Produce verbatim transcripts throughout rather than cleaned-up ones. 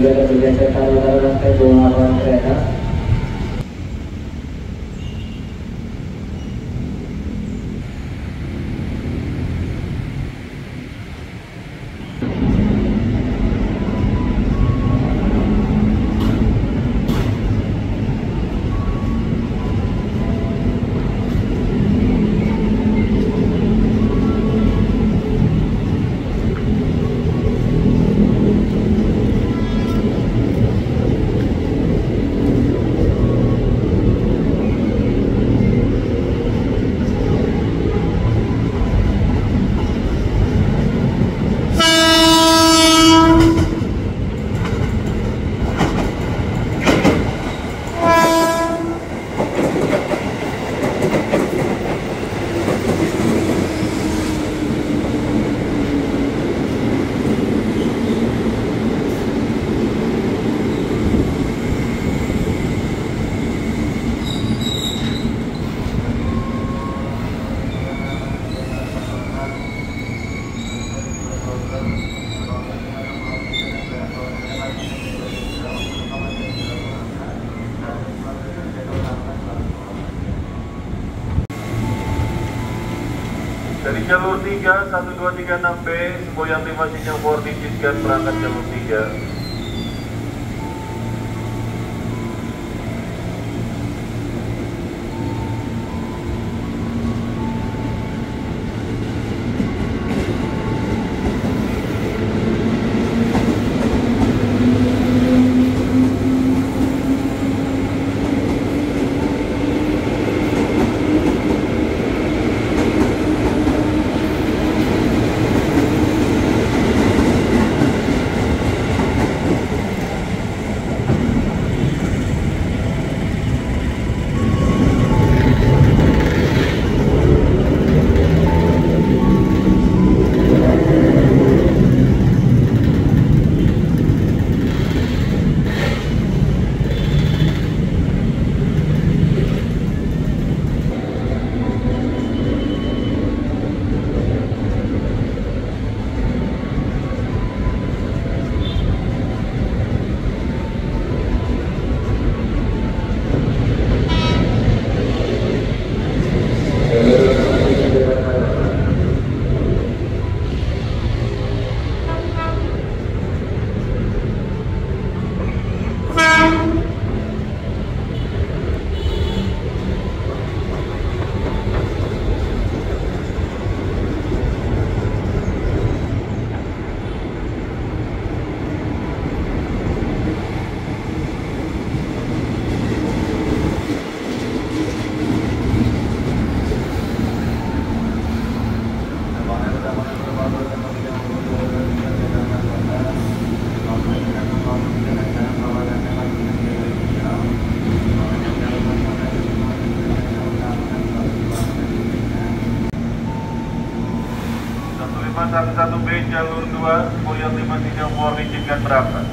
juga ada bergeser taruh-taruh rantai bawah kereta. Dari jalur tiga, satu dua tiga enam B, Semboyan lima Sinyal empat diizinkan berangkat jalur tiga. lima satu satu B jalur dua, Semboyan lima Sinyal empat diizinkan berangkat.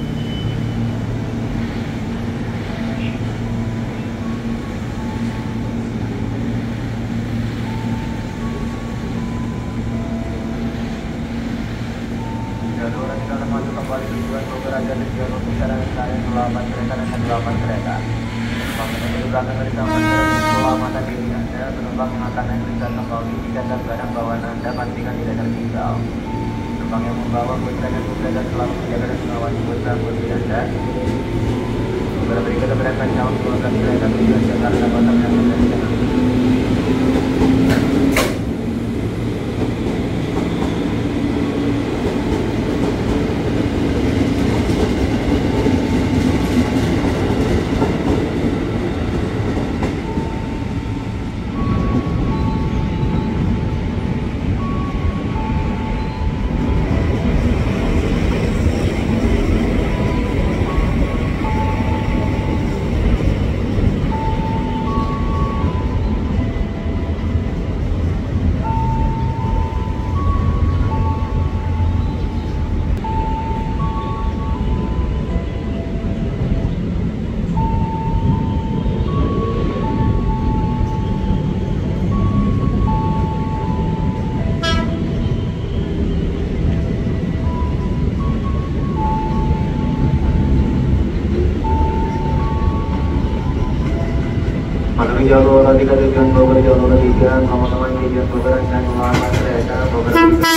Jalur kita akan masuk kembali tujuan Bogor dan jalur tiga dan saya delapan kereta dan delapan kereta. Penumpang di belakang kereta menjadi keselamatan diri Anda. Penumpang yang akan naik kereta kembali tiket dan barang bawaan Anda pastikan tidak tertinggal. Penumpang yang membawa putra dan putra dan selalu menjaga dan mengawasi putra putri Anda. Berikut keberangkatan calon keluarga kereta tujuan Jakarta Kota yang menjadi jalur tiga tujuan Bogor jalur tiga, teman-teman tujuan Bogor dan selamat kereta Bogor.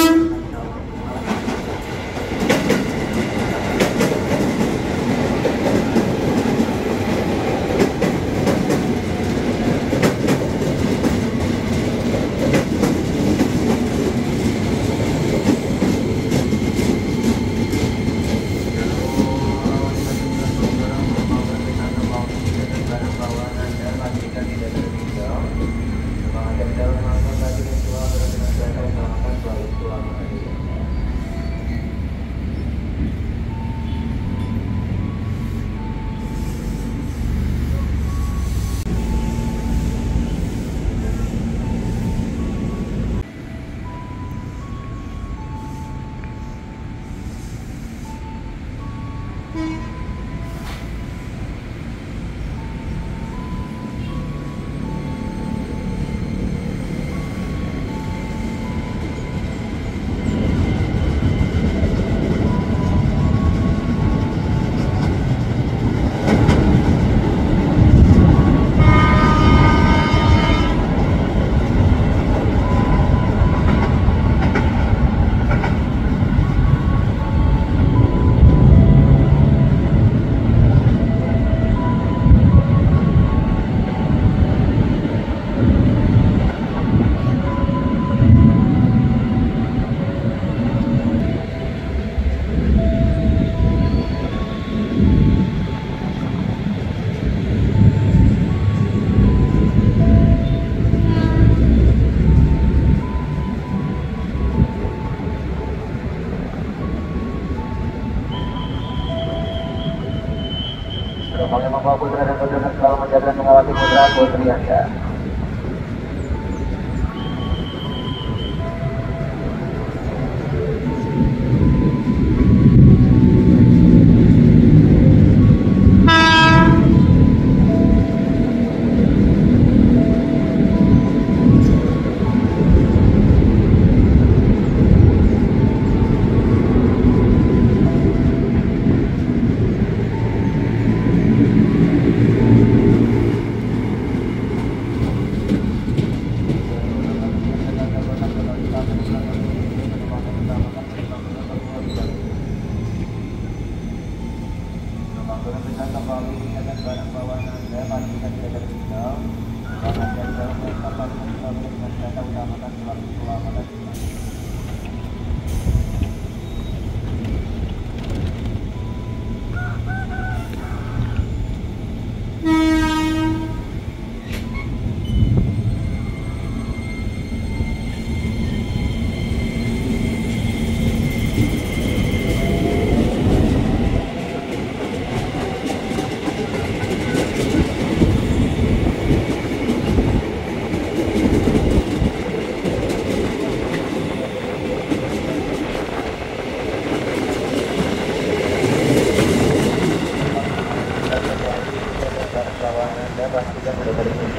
Rombongan membawa putra dan putri selalu menjaga dan mengawasi putra putri Anda.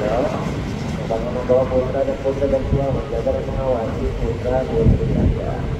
Membawa putra dan putra dan tua menjaga dan mengawasi putra putri Anda.